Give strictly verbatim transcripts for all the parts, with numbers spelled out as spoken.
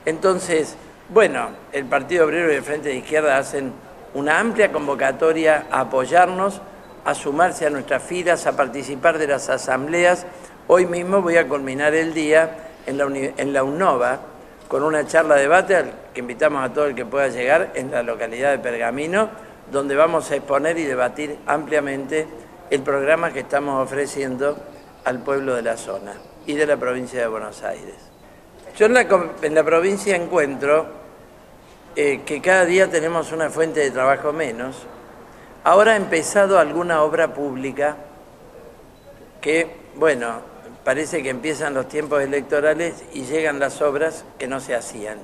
Entonces, bueno, el Partido Obrero y el Frente de Izquierda hacen una amplia convocatoria a apoyarnos, a sumarse a nuestras filas, a participar de las asambleas. Hoy mismo voy a culminar el día en la, en la UNOVA con una charla de debate al que invitamos a todo el que pueda llegar en la localidad de Pergamino, donde vamos a exponer y debatir ampliamente el programa que estamos ofreciendo al pueblo de la zona y de la provincia de Buenos Aires. Yo en la, en la provincia encuentro eh, que cada día tenemos una fuente de trabajo menos. Ahora ha empezado alguna obra pública que, bueno, parece que empiezan los tiempos electorales y llegan las obras que no se hacían.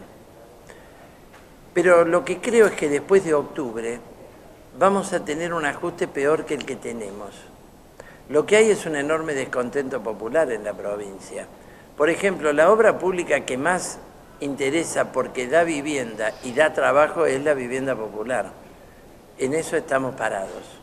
Pero lo que creo es que después de octubre vamos a tener un ajuste peor que el que tenemos. Lo que hay es un enorme descontento popular en la provincia. Por ejemplo, la obra pública que más interesa porque da vivienda y da trabajo es la vivienda popular. En eso estamos parados.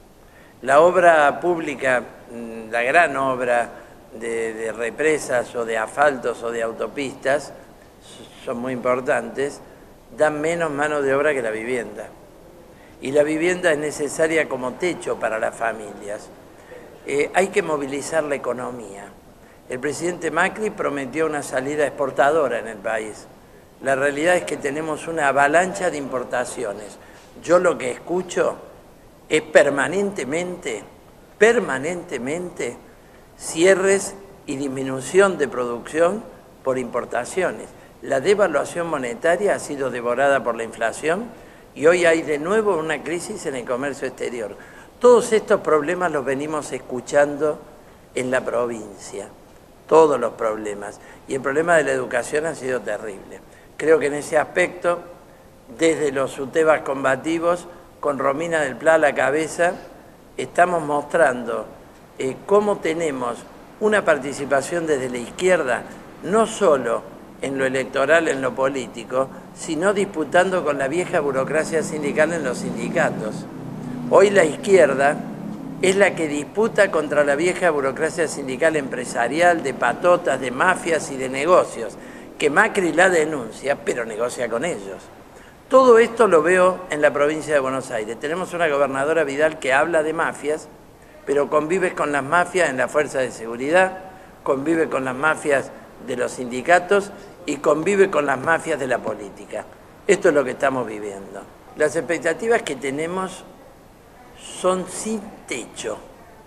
La obra pública, la gran obra de, de represas o de asfaltos o de autopistas, son muy importantes, dan menos mano de obra que la vivienda. Y la vivienda es necesaria como techo para las familias. Eh, hay que movilizar la economía. El presidente Macri prometió una salida exportadora en el país. La realidad es que tenemos una avalancha de importaciones. Yo lo que escucho es permanentemente, permanentemente, cierres y disminución de producción por importaciones. La devaluación monetaria ha sido devorada por la inflación y hoy hay de nuevo una crisis en el comercio exterior. Todos estos problemas los venimos escuchando en la provincia, todos los problemas. Y el problema de la educación ha sido terrible. Creo que en ese aspecto, desde los UTEBAs combativos, con Romina del Pla a la cabeza, estamos mostrando eh, cómo tenemos una participación desde la izquierda, no solo en lo electoral, en lo político, sino disputando con la vieja burocracia sindical en los sindicatos. Hoy la izquierda es la que disputa contra la vieja burocracia sindical empresarial, de patotas, de mafias y de negocios, que Macri la denuncia, pero negocia con ellos. Todo esto lo veo en la provincia de Buenos Aires. Tenemos una gobernadora Vidal que habla de mafias, pero convive con las mafias en la fuerza de seguridad, convive con las mafias de los sindicatos y convive con las mafias de la política. Esto es lo que estamos viviendo. Las expectativas que tenemos son sin techo.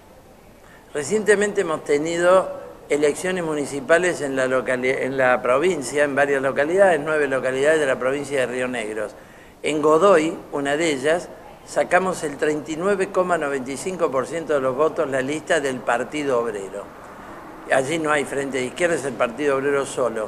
Recientemente hemos tenido elecciones municipales en la, en la provincia, en varias localidades, nueve localidades de la provincia de Río Negro. En Godoy, una de ellas, sacamos el treinta y nueve coma noventa y cinco por ciento de los votos la lista del Partido Obrero. Allí no hay Frente de Izquierda, es el Partido Obrero solo.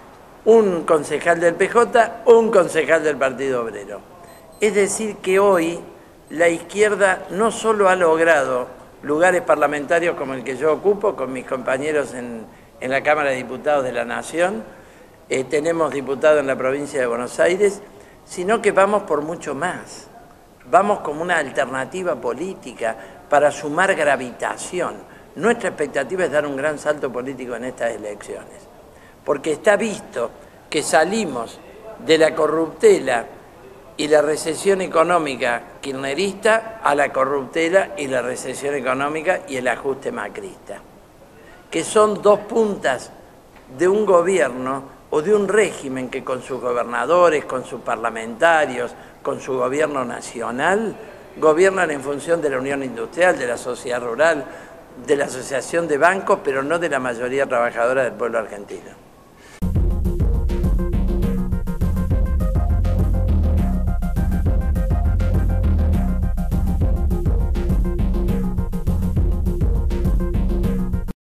Un concejal del P J, un concejal del Partido Obrero. Es decir que hoy la izquierda no solo ha logrado lugares parlamentarios como el que yo ocupo, con mis compañeros en, en la Cámara de Diputados de la Nación, eh, tenemos diputados en la provincia de Buenos Aires, sino que vamos por mucho más. Vamos como una alternativa política para sumar gravitación. Nuestra expectativa es dar un gran salto político en estas elecciones, porque está visto que salimos de la corruptela y la recesión económica kirchnerista a la corruptela y la recesión económica y el ajuste macrista, que son dos puntas de un gobierno o de un régimen que con sus gobernadores, con sus parlamentarios, con su gobierno nacional, gobiernan en función de la Unión Industrial, de la sociedad rural, de la asociación de bancos, pero no de la mayoría trabajadora del pueblo argentino.